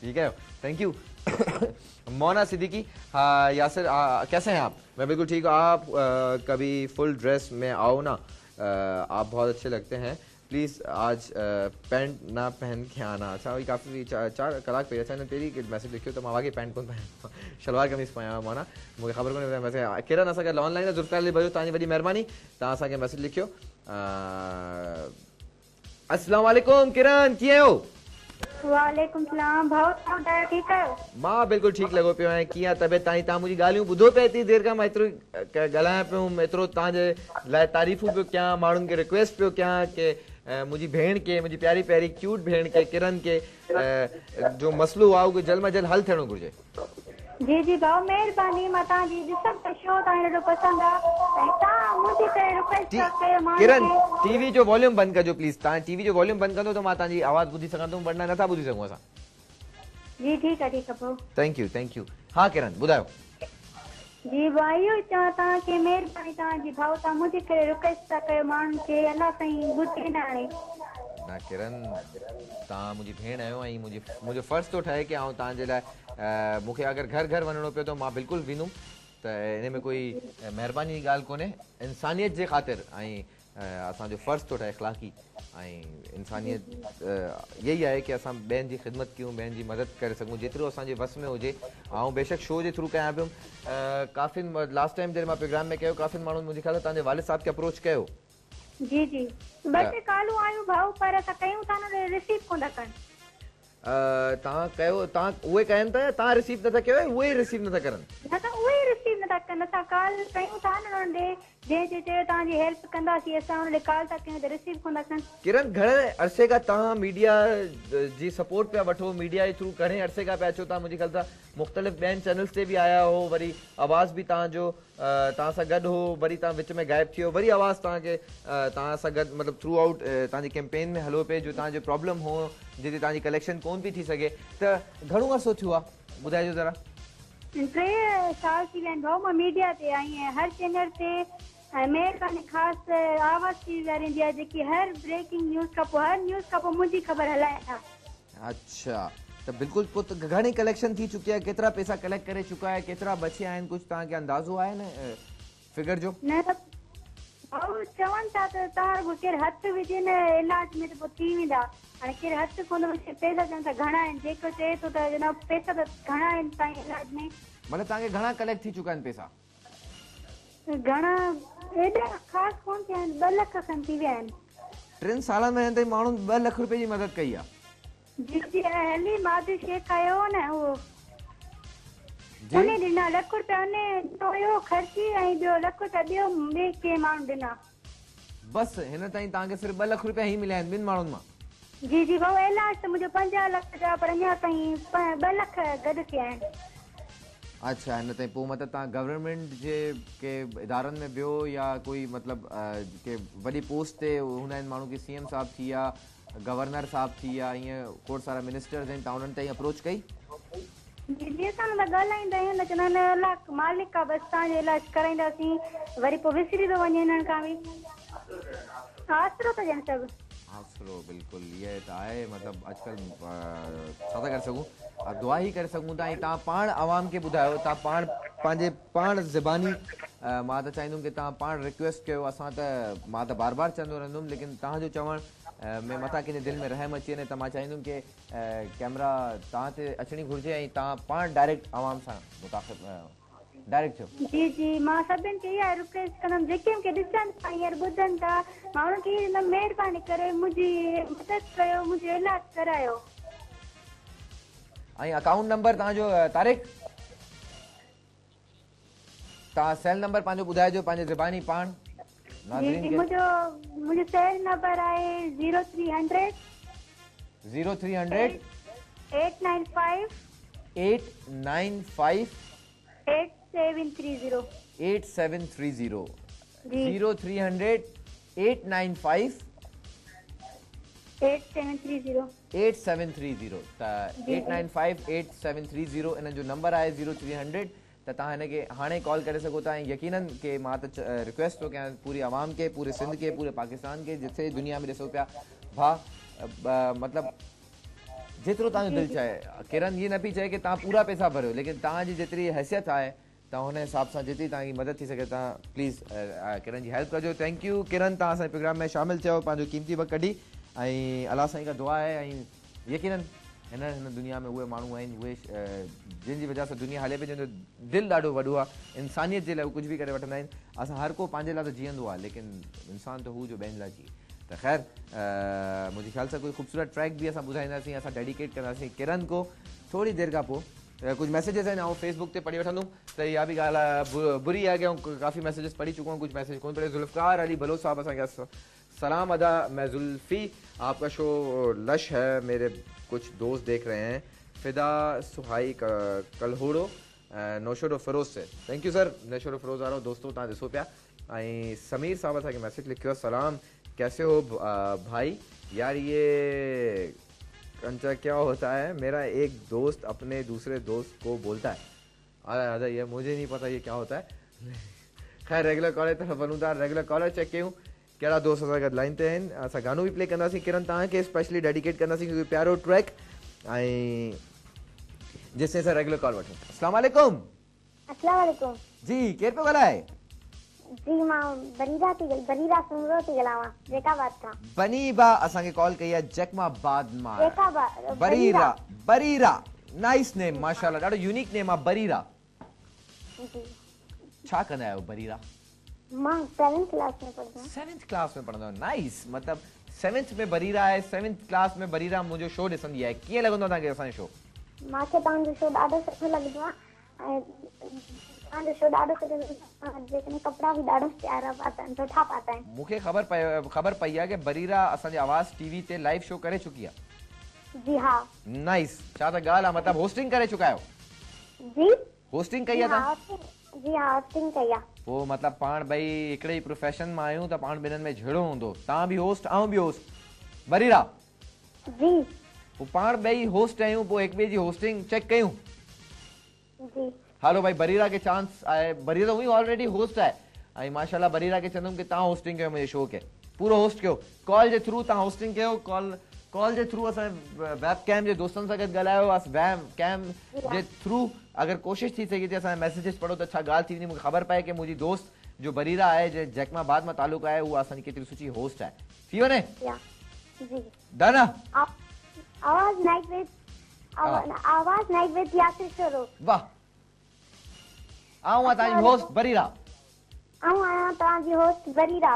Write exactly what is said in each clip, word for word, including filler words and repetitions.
ठीक है, thank U. Mona Siddiqui, हाँ यासिर, आ, कैसे हैं आप? मैं बिल्कुल ठीक हूँ। आप आ, कभी फुल ड्रेस में आओ ना, आ, आप बहुत अच्छे लगते हैं। प्लीज़ आज पैंट ना पहन के आना। अच्छा वही काफ़ी चार चार कलाक पे अच्छा तेरी मैसेज लिखियो तो मां आगे पैंट कोन पाया शलवार कमीज़ पाया मोना मुझे ख़बर कोन्हे वैसे किरण असांखे ऑनलाइन आहे जुल्फ़कार अली भरियो तव्हांजी वॾी महिरबानी तव्हां असांखे मैसेज लिखियो। अस्सलाम वालेकुम किरण, कीअं हो? वालेकुम सलाम भाउ, तव्हां ठीकु आहियो? मां बिल्कुलु ठीकु लॻो पियो आहियां। कीअं तबियत तव्हांजी? तव्हां मुंहिंजी ॻाल्हियूं ॿुधो पिए थी देरि खां मां एतिरो ॻाल्हायां पियो, एतिरो तव्हांजे लाइ तारीफ़ूं पियो कयां, माण्हुनि खे रिक्वेस्ट पियो कयां की मुंहिंजी भेण खे, मुंहिंजी प्यारी प्यारी क्यूट भेण खे किरण खे जो मसलो आहे उहो जल्द में जल्द हल थियणो घुरिजे। जी जी भाउ महिरबानी, मां तव्हांजी ॾिसण त शो तव्हांजो ॾाढो पसंदि आहे ऐं तव्हां मुंहिंजी ते रिक्वेस्ट कयो मां किरण टीवी जो वॉल्यूम बंदि कजो प्लीज़। तव्हां टीवी जो वॉल्यूम बंदि कंदो त मां तव्हांजी आवाज़ ॿुधी सघंदुमि, वरना नथा ॿुधी सघूं असां। जी ठीकु आहे ठीकु आहे भाउ, थैंक यू थैंक यू। हाँ किरण ॿुधायो। जी भाउ इहो ई चवां तव्हांखे महिरबानी तव्हांजी भाउ, तव्हां मुंहिंजे करे रिक्वेस्ट था कयो माण्हुनि खे, अलाह साईं ॿुधे न हाणे। ना किरण तव्हां मुंहिंजी भेण आहियो ऐं मुंहिंजी मुंहिंजो फ़र्ज़ु थो ठहे की आउं तव्हांजे लाइ मूंखे अगरि घर घर वञिणो पियो त मां बिल्कुलु वेंदुमि, त इन में कोई महिरबानी जी ॻाल्हि कोन्हे, इंसानियत जे ख़ातिर ऐं असांजो फ़र्ज़ु थो ठहे इख़लाक़ी ऐं इंसानियत इहा ई आहे की असां ॿियनि जी ख़िदमत कयूं, ॿियनि जी मदद करे सघूं जेतिरो असांजे वस में हुजे। ऐं बेशक शो जे थ्रू कयां पियो, काफ़िनि लास्ट टाइम जॾहिं मां प्रोग्राम में कयो काफ़िनि माण्हुनि मुंहिंजे ख़्याल तव्हांजे वालिद साहब खे अप्रोच कयो। जी जी ॿ टे कॉलूं आयूं भाउ, पर असां कयूं था न रिसीव कोन था कनि। तव्हां कयो, तव्हां उहे कनि था, तव्हां रिसीव नथा कयो, उहे रिसीव नथा करनि? न त उहे ई रिसीव नथा कनि, असां कॉल कयूं था न हुन ॾे, जंहिं जे चयो तव्हांजी हेल्प कंदासीं असां हुन ॾे कॉल था कयूं त रिसीव कोन था कनि। किरण घणे अरसे खां तव्हां मीडिया जी सपोर्ट पिया वठो, मीडिया जे थ्रू घणे अरसे खां पिया अचो तव्हां? मुंहिंजे ख़्याल सां मुख़्तलिफ़ ॿियनि चैनल्स ते बि आया हो, वरी आवाज़ बि तव्हांजो तव्हां सां गॾु हो, वरी तव्हां विच में गाइब थी वियो, वरी आवाज़ तव्हांखे तव्हां सां गॾु मतिलबु थ्रू आउट तव्हांजी कैंपेन में हलो पिए जो तव्हांजो प्रॉब्लम हो जिते तव्हांजी कलेक्शन कोन पई थी सघे, त घणो अरसो थियो आहे ॿुधाइजो ज़रा। टे साल थी विया आहिनि भाउ, मां मीडिया ते आई आहियां, हर चैनल ते ऐं महिरबानी ख़ासि आवाज़ टी वी वारनि जी आहे जेकी हर ब्रेकिंग न्यूज़ खां पोइ हर न्यूज़ खां पोइ मुंहिंजी ख़बर हलाए था। अच्छा त बिल्कुलु पोइ त घणी कलेक्शन थी चुकी आहे, केतिरा पैसा कलेक्ट करे चुका आहे, केतिरा बचिया आहिनि, कुझु तव्हांखे अंदाज़ो आहे न फिगर जो? न त भाउ चवनि था त तव्हां केरु हथु विझे न इलाज में त पोइ थी वेंदा, हाणे केरु हथु कोन विझे, पैसा चवनि था घणा आहिनि, जेको चए थो त जनाब पैसा त घणा आहिनि तव्हांजे इलाज में। मतिलबु तव्हांखे घणा कलेक्ट थी चुका आहिनि पैसा? घणा एॾा ख़ासि कोन थिया आहिनि, ॿ लख खनि थी विया आहिनि। टिनि सालनि में ताईं माण्हुनि ॿ लख रुपए जी मदद कई आहे। जी जी हली माधु शेख आयो हो न, उहो उन ॾिना लख रुपया, उन हुयो ख़र्ची ऐं ॿियो लख रुपया ॿियो ॿिए कंहिं माण्हू ॾिना। बसि हिन ताईं तव्हांखे सिर्फ़ु ॿ लख रुपया ई मिलिया आहिनि ॿिनि माण्हुनि मां? जी जी भाउ इलाज त मुंहिंजो पंजाह लख जा, पर अञा ताईं ॿ लख गॾु थिया आहिनि। अच्छा हिन ताईं पोइ मतिलबु तव्हां गवर्नमेंट जे के इदारनि में वियो या कोई मतिलबु के वॾी पोस्ट ते हूंदा आहिनि माण्हू की सी एम साहब थी विया, गवर्नर साहब थी विया, ईअं खोड़ सारा मिनिस्टर्स आहिनि, तव्हां उन्हनि ताईं अप्रोच कई? जी जी असां हुन ॻाल्हाईंदा आहियूं न, चवंदा आहिनि अलाह मालिक आहे, बसि तव्हांजो इलाज कराईंदासीं, वरी पोइ विसरी थो वञे हिननि खां बि, आसरो था ॾियनि सभु। आसरो बिल्कुलु इहा त आहे, मतिलबु अॼुकल्ह छा था करे सघूं, दुआ ई करे सघूं था। ऐं तव्हां पाण आवाम खे ॿुधायो, तव्हां पाण पंहिंजे पाण ज़बानी मां त चाहींदुमि की तव्हां पाण रिक्वेस्ट कयो, असां त मां त बार बार चवंदो रहंदुमि, लेकिन तव्हांजो चवणु में मथां कंहिंजे दिलि में रहम अची वञे त मां चाहींदुमि की कैमरा तव्हां ते अचणी घुरिजे ऐं तव्हां पाण डायरेक्ट आवाम सां मुताक़िब डायरेक्ट थियो। जी जी मां सभिनि खे इहा रिक्वेस्ट कंदमि जेके मूंखे ॾिसनि था हींअर ॿुधनि था, माण्हुनि खे हिन महिरबानी करे मुंहिंजी मदद कयो, मुंहिंजो इलाज करायो। ऐं अकाउंट नंबर तव्हांजो तारिक, तव्हां सेल नंबर पंहिंजो ॿुधाइजो पंहिंजे ज़बानी पाण नाज़रीन खे। मुंहिंजो मुंहिंजो सेल नंबर आहे zero three hundred zero three hundred eight nine five eight nine five eight seven three zero eight seven three zero zero three hundred eight nine five eight seven three zero eight seven three zero त eight nine five eight seven three zero इन जो number आहे zero three hundred, त तव्हां हिनखे हाणे call करे सघो था। ऐं यकीनन कि मां त रिक्वेस्ट थो कयां पूरी आवाम खे, पूरे सिंध के, पूरे पाकिस्तान के, जिथे दुनिया में ॾिसो पिया भाउ, मतिलबु जेतिरो तव्हांजो दिलि चाहे। किरण ये न पई चए की तव्हां पूरा पैसा भरियो, लेकिन तव्हांजी जेतिरी हैसियत आहे तव्हां हुन हिसाब सां जेतिरी तव्हांजी मदद थी सघे तव्हां प्लीज़ किरण जी हेल्प कजो। थैंक यू किरण, तव्हां असांजे प्रोग्राम में शामिल थियो, पंहिंजो कीमती वक़्तु कढी, ऐं अलाह साईं खां दुआ आहे ऐं यकीनन हिन हिन दुनिया में उहे माण्हू आहिनि उहे जिन जी वजह सां दुनिया हले पई, जंहिंजो दिलि ॾाढो वॾो आहे, इंसानियत जे लाइ उहे कुझु बि करे वठंदा आहिनि। असां हर को पंहिंजे लाइ त जीअंदो आहे, लेकिन इंसान त हू जो ॿियनि लाइ जीए। त ख़ैर मुंहिंजे ख़्याल सां कोई ख़ूबसूरत ट्रैक बि असां ॿुधाईंदासीं, असां डेडिकेट कंदासीं किरण को थोरी देरि खां पोइ। कुछ मैसेजेस आहिनि ऐं फेसबुक ते पढ़ी वठंदुमि, त इहा बि ॻाल्हि आहे बुरी आहे कि ऐं काफ़ी मैसेजेस पढ़ी चुका हूँ, कुछ मैसेज कोन पढ़े। जुल्फ़कार अली बलोच साहब असांखे सलाम अदा, मैं जुल्फ़ी आपका शो लश है, मेरे कुछ दोस्त देख रहे हैं। फिदा सुहाई कलहोड़ो नौशरो फिरोज से, thank you sir, Naushahro Feroze वारो दोस्तों तव्हां ॾिसो पिया। ऐं समीर साहब असांखे मैसेज लिखियो, सलाम कैसे हो भाई, यार ये कंचा क्या होता है, मेरा एक दोस्त अपने दूसरे दोस्त को बोलता है। अरे अरे ये मुझे नहीं पता ये क्या होता है। खैर रेगुलर कॉलर तरफ वनूं था, रेगुलर कॉलर चेक कयूं कहिड़ा दोस्त असां गॾु लाइन ते आहिनि। असां गानो बि प्ले कंदासीं किरण तव्हांखे स्पेशली डेडिकेट कंदासीं क्योंकि प्यारो ट्रैक, ऐं जेसिताईं असां रेगुलर कॉल वठूं। अस्सलाम वालेकुम। अस्सलाम वालेकुम जी केरु पियो ॻाल्हाए? जी मां बरीरा थी बरीरा सुमरो थी ॻाल्हायां जैकाबाद खां। बनीबा असांखे कॉल कई आहे जैकमाबाद मां। जैकाबाद बरीरा बरीरा नाइस नेम माशाल्लाह, ॾाढो यूनिक नेम आहे बरीरा। जी छा कंदा आहियो बरीरा? मां सेवंथ क्लास में पढ़ंदा आहियां। सेवंथ क्लास में पढ़ंदा आहियो, नाइस। मतलब सेवंथ में बरीरा आहे, सेवंथ क्लास में बरीरा मुंहिंजो शो ॾिसंदी आहे। कीअं लॻंदो आहे तव्हांखे असांजो शो? मूंखे तव्हांजो शो ॾाढो सुठो लॻंदो आहे, ऐं तव्हांजो शो ॾाढो सुठो लॻंदो आहे, जेकॾहिं कपिड़ा बि ॾाढो प्यारा पाता आहिनि, सुठा पाता आहिनि। मूंखे ख़बर पई ख़बर पई आहे कि बरीरा असांजे आवाज़ टीवी ते लाइव शो करे चुकी आहे। जी हा। नाइस, छा त ॻाल्हि आहे, मतलब होस्टिंग करे चुका आहियो? जी होस्टिंग कई आहे तव्हां? जी हा होस्टिंग कई आहे। पोइ मतलब पाण ॿई हिकिड़े ई प्रोफेशन मां आहियूं त पाण ॿिन्हिनि में झेड़ो हूंदो, तव्हां बि होस्ट ऐं बि होस्ट बरीरा? जी पोइ पाण ॿई होस्ट आहियूं, पोइ हिक ॿिए जी होस्टिंग चेक कयूं। जी हलो भाई बरीरा के चांस आहे, बरीरा हुई ऑलरेडी होस्ट आहे, ऐं माशाल्लाह बरीरा के चवंदुमि कि तव्हां होस्टिंग कयो मुंहिंजे शो खे, पूरो होस्ट कयो, कॉल जे थ्रू तव्हां होस्टिंग कयो, कॉल कॉल जे थ्रू असां वेब कैम जे दोस्तनि सां गॾु ॻाल्हायो, वेब कैम जे थ्रू अगर कोशिश थी सघे थी असांजे मैसेजेस पढ़ो त छा ॻाल्हि थी वेंदी, मूंखे ख़बर पए कि मुंहिंजी दोस्त जो बरीरा आहे जे जैकमाबाद मां तालुक आहे उहा असांजी केतिरी सुठी होस्ट आहे। थी वञे जी दाना आवाज़ नाइट विद आवाज़ नाइट विद यासिर शोरो। वाह, आऊं आहियां तव्हांजी होस्ट बरीरा। आऊं आहियां तव्हांजी होस्ट बरीरा।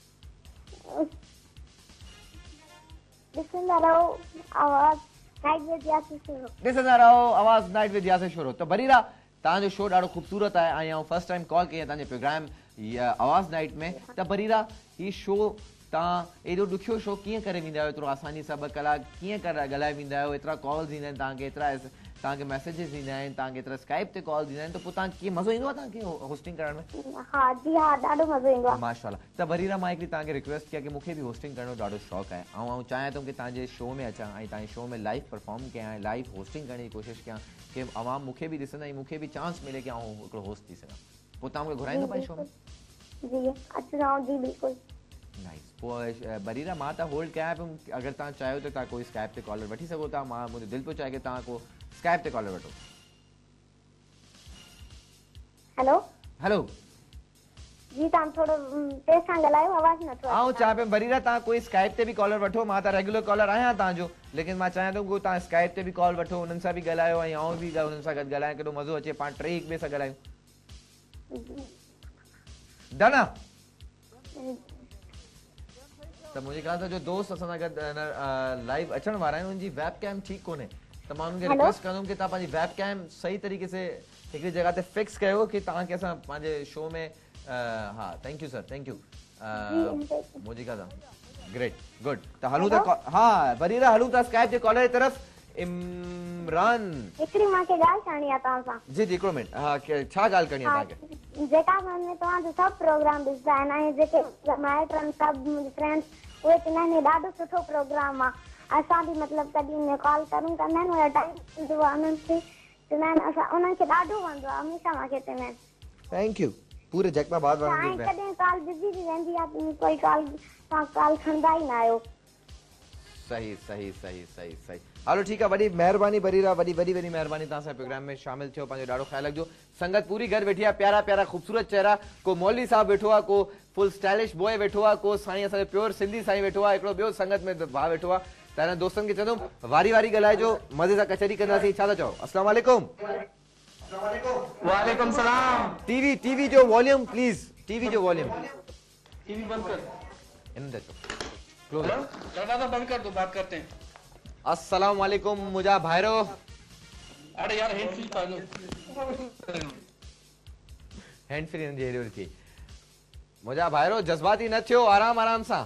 ॾिसंदा रहो आवाज़ नाइट विद यासिर शोरो। ॾिसंदा रहो आवाज़ नाइट विद यासिर शोरो। त बरीरा तव्हांजो शो ॾाढो ख़ूबसूरत आहे, ऐं फर्स्ट टाइम कॉल कई आहे तव्हांजे प्रोग्राम आवाज़ नाइट में। त बरीरा ही शो तव्हां एॾो ॾुखियो शो कीअं करे वेंदा आहियो, एतिरो आसानी सां ॿ कलाक कीअं करे ॻाल्हाए वेंदा आहियो, एतिरा कॉल्स ईंदा आहिनि तव्हांखे, एतिरा तव्हांखे मैसेजेस ईंदा आहिनि, तव्हांखे एतिरा स्काइप ते कॉल्स ईंदा आहिनि, त पोइ तव्हांखे कीअं मज़ो ईंदो आहे तव्हांखे होस्टिंग करण में? हा जी हा ॾाढो मज़ो ईंदो आहे माशाल्लाह। त बरीरा मां हिकिड़ी तव्हांखे रिक्वेस्ट कया कि मूंखे बि होस्टिंग करण जो ॾाढो शौक़ु आहे, ऐं आउं चाहियां थो कि तव्हांजे शो में अचां ऐं तव्हांजे शो में लाइव परफॉर्म कयां ऐं लाइव होस्टिंग करण जी कोशिशि कयां कि अवाम मूंखे बि ॾिसंदा ऐं मूंखे बि चांस मिले कि आउं हिकिड़ो होस्ट थी सघां। पोइ तव्हां मूंखे घुराईंदो पंहिंजे शो में? जी अचो जी बिल्कुलु। नाइस। पोइ बरीरा मां त होल्ड कयां पियो, अगरि तव्हां चाहियो त तव्हां कोई स्काइप ते कॉलर वठी सघो था, मां मुंहिंजो दिलि पियो चाहे कि तव्हां को स्काइप ते कॉलर वठो। हेलो हेलो जी तव्हां थोरो तेज़ सां ॻाल्हायो, आवाज़ नथो अचे। आऊं चाहियां पियो बरीरा तव्हां कोई स्काइप ते बि कॉलर वठो, मां त रेगुलर कॉलर आहियां तव्हांजो, लेकिन मां चाहियां थो कि तव्हां स्काइप ते बि कॉल वठो, उन्हनि सां बि ॻाल्हायो ऐं आऊं बि उन्हनि सां गॾु ॻाल्हायां, केॾो मज़ो अचे, पाण टे हिक ॿिए सां ॻाल्हायूं। दाना त मुंहिंजे ख़्याल सां जो दोस्त असां सां गॾु लाइव अचण वारा आहिनि उनजी वेब कैम ठीकु कोन्हे, त मां उन्हनि खे रिक्वेस्ट कंदुमि कि तव्हां पंहिंजी वेब कैम सही तरीक़े से हिकिड़ी जॻह ते फिक्स कयो कि तव्हांखे असां पंहिंजे शो में हा thank you sir thank you मुंहिंजी ॻाल्हि आहे ग्रेट गुड। त हलूं था हा बरीरा हलूं था स्काइप जे कॉलर जी तरफ़। इमरान हिकिड़ी मूंखे ॻाल्हि करणी आहे तव्हां सां। जी जी हिकिड़ो मिनट, हा छा ॻाल्हि करणी आहे तव्हांखे? जेका में तव्हांजो सभु प्रोग्राम ॾिसंदा आहिनि ऐं जेके माइट आहिनि सभु मुंहिंजी फ्रेंड्स उहे चवंदा आहिनि ॾाढो सुठो प्रोग्राम आहे, असां बि मतिलबु कॾहिं उन कॉल करूं कंदा आहिनि उहो टाइम ईंदो आहे उन्हनि खे चवंदा आहिनि असां उन्हनि खे ॾाढो वणंदो आहे, हमेशह मूंखे चवंदा आहिनि। थैंक यू पूरे जैकमाबाद वारनि जो कॾहिं कॉल बिज़ी थी वेंदी आहे, कोई कॉल तव्हां कॉल खणंदा ई न आहियो। सही सही सही सही सही हलो ठीक है, वही मेहरबानी बरीरा, वही वही वही मेहरबानी तव्हां असांजे प्रोग्राम में शामिल थियो, पंहिंजो ॾाढो ख्याल रखिजो। संगत पूरी घर वेठी आहे, प्यारा प्यारा ख़ूबसूरत चेहरा, को मौलवी साहब वेठो आहे, को फुल स्टाइलिश बॉय वेठो आहे, को साईं असांजो प्योर सिंधी साईं वेठो आहे, हिकिड़ो ॿियो संगत में भाउ वेठो आहे। त हिन दोस्तनि खे चवंदुमि वारी वारी ॻाल्हाइजो, मज़े सां कचहरी कंदासीं। छा था चओ? अस्सलाम वालेकुम। वालेकुम सलाम। टीवी टीवी जो वॉल्यूम प्लीज, टीवी जो वॉल्यूम टीवी बंद कर। इन दे क्लोज, दरवाजा बंद कर दो, बात करते हैं। अस्सलाम वालेकुम मुजा भाइरो। अरे यार हैंड फ्री पालो, हैंड फ्री जी हेॾी थी। मुजा भाइरो जज्बाती न थियो, आराम आराम सां।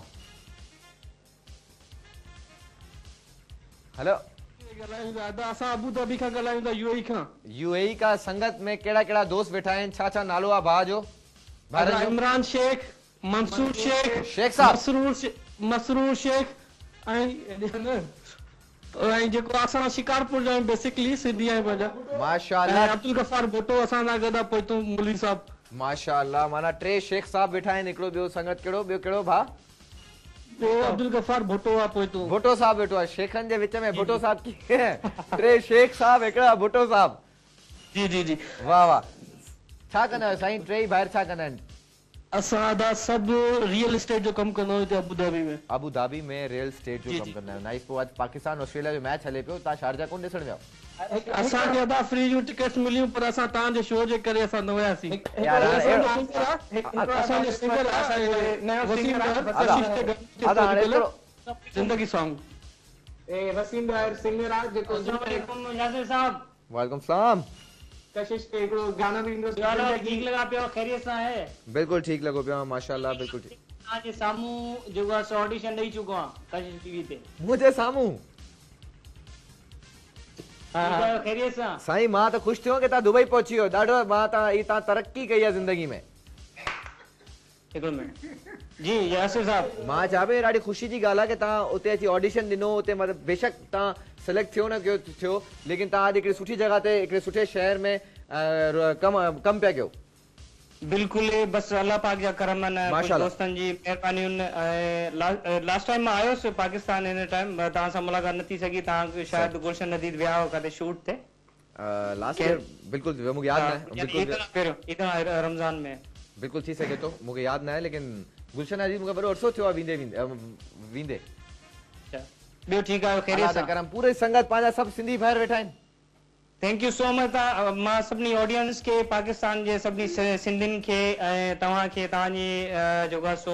हेलो, असां अबू धाबी खां ॻाल्हायूं था, यूएई खां। यूएई का संगत में कहिड़ा कहिड़ा दोस्त वेठा आहिनि? छा छा नालो आहे भाउ जो? इमरान शेख, मंसूर शेख, शेख साहब, मसरूर शे, मसरूर शेख ऐं ऐं जेको असां शिकारपुर जा बेसिकली सिंधी आहियूं पंहिंजा। माशाअल्लाह। अब्दुल गफार भुट्टो असां सां गॾु पहुतो, मौलवी साहब। माशाअल्लाह, माना टे शेख साहब वेठा आहिनि। हिकिड़ो ॿियो संगत कहिड़ो, ॿियो कहिड़ो भाउ? अब्दुल गफार भुट्टो आहे पहुतो। भुट्टो साहब वेठो आहे, शेखनि जे विच में भुट्टो साहब कीअं? टे शेख साहब, हिकिड़ा भुट्टो साहब। जी जी जी, वाह वाह। छा कंदा आहियो साईं? टे ॿाहिरि छा कंदा आहिनि? असां दा सभु रियल एस्टेट जो कमु कंदो हिते अबू धाबी में। अबू धाबी में रियल एस्टेट जो कमु कंदा आहियो। नाइस। पोइ अॼु पाकिस्तान ऑस्ट्रेलिया जो मैच हले पियो, तव्हां शारजा कोन ॾिसण विया? असांखे अदा फ्री जूं टिकट्स मिलियूं, पर असां तव्हांजे शो जे करे असां न वियासीं। यार असांजो सिंगर आहे नयो सिंगर ज़िंदगी सॉन्ग। ए वसीम भाई सिंगर आहे जेको यासिर साहब। वालेकुम सलाम। कशिश के हिकिड़ो गाना बि ईंदो। यार ठीक लगा पियो, खैरियत सां आहे? बिल्कुल ठीक लॻो पियो, माशाअल्लाह बिल्कुल ठीक। तव्हांजे साम्हूं जेको आहे ऑडिशन ॾेई चुको आहियां कशिश टीवी ते। मुंहिंजे साम्हूं? हा खैरियत सां साईं, मां त ख़ुशि थियो कि तव्हां दुबई पहुची वियो। ॾाढो मां तव्हां ही तव्हां तरक़ी कई आहे ज़िंदगी में। हिकिड़ो मिनट जी यासिर साहब। मां चवां पियो ॾाढी ख़ुशी जी ॻाल्हि आहे कि तव्हां उते अची ऑडिशन ॾिनो, उते मतिलबु बेशक तव्हां सिलेक्ट थियो न कयो थियो, लेकिन तव्हां अॼु हिकिड़ी सुठी जॻह ते हिकिड़े सुठे शहर में कम कम पिया कयो। बिल्कुलु, बस अल्लाह पाक जा करम आहिनि, माशाअल्लाह। दोस्तनि जी महिरबानी। लास्ट टाइम मां आयुसि पाकिस्तान, हिन टाइम तव्हां सां मुलाक़ात न थी सघी, तव्हां शायदि गुलशन नदीर विया हो किथे शूट ते लास्ट ईयर। बिल्कुलु मूंखे यादि न आहे, बिल्कुलु ईद रमज़ान में। बिल्कुलु थी सघे थो, मूंखे यादि न आहे, लेकिन गुलशन जी मूंखे वॾो अरसो थियो आहे वेंदे वेंदे वेंदे। ॿियो ठीकु आहे, खैरियत सां? करम पूरे संगत पंहिंजा सभु सिंधी भाइर वेठा आहिनि। Thank you so much. मां सभिनी ऑडियंस खे, पाकिस्तान जे सभिनी सिंधियुनि खे ऐं तव्हांखे, तव्हांजी जेको आहे सो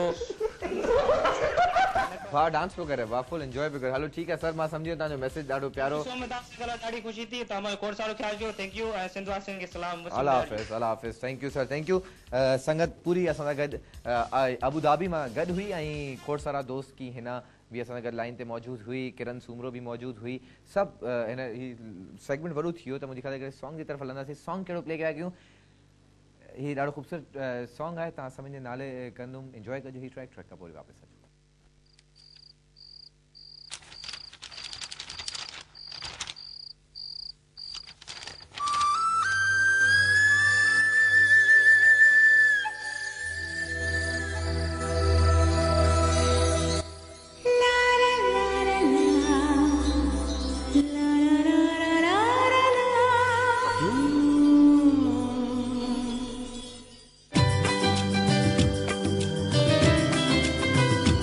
वाह डांस पियो करे, वाह फुल एंजॉय पियो करे। हलो ठीकु आहे सर, मां सम्झी वियो तव्हांजो मैसेज ॾाढो प्यारो। ॾाढी ख़ुशी थी, तव्हां खोड़ सारो ख्याल कयो। थैंक यू ऐं सिंध वासियुनि खे सलाम। अल्लाह हाफ़िज़, अल्लाह हाफ़िज़। Thank you sir, thank you. संगत पूरी असां सां गॾु अबू धाबी मां गॾु हुई ऐं खोड़ सारा दोस्त की हिना भी असां सां गॾु लाइन ते मौजूदु हुई, किरण सूमरो भी मौजूदु हुई। सभु हिन ही सेगमेंट वॾो थी वियो, त मुंहिंजे ख़्याल सॉन्ग जी तरफ़ हलंदासीं। सॉन्ग कहिड़ो प्ले कया कयूं? हीउ ॾाढो ख़ूबसूरत सॉन्ग आहे, तव्हां सभिनि जे नाले कंदुमि, इंजॉय कजो हीउ ट्रैक। ट्रैक खां पोइ वापसि अचो। La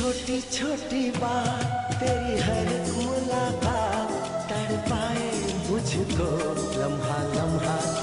छोटी छोटी बात तेरी हर मुलाकात तड़पाए मुझको लम्हा लम्हा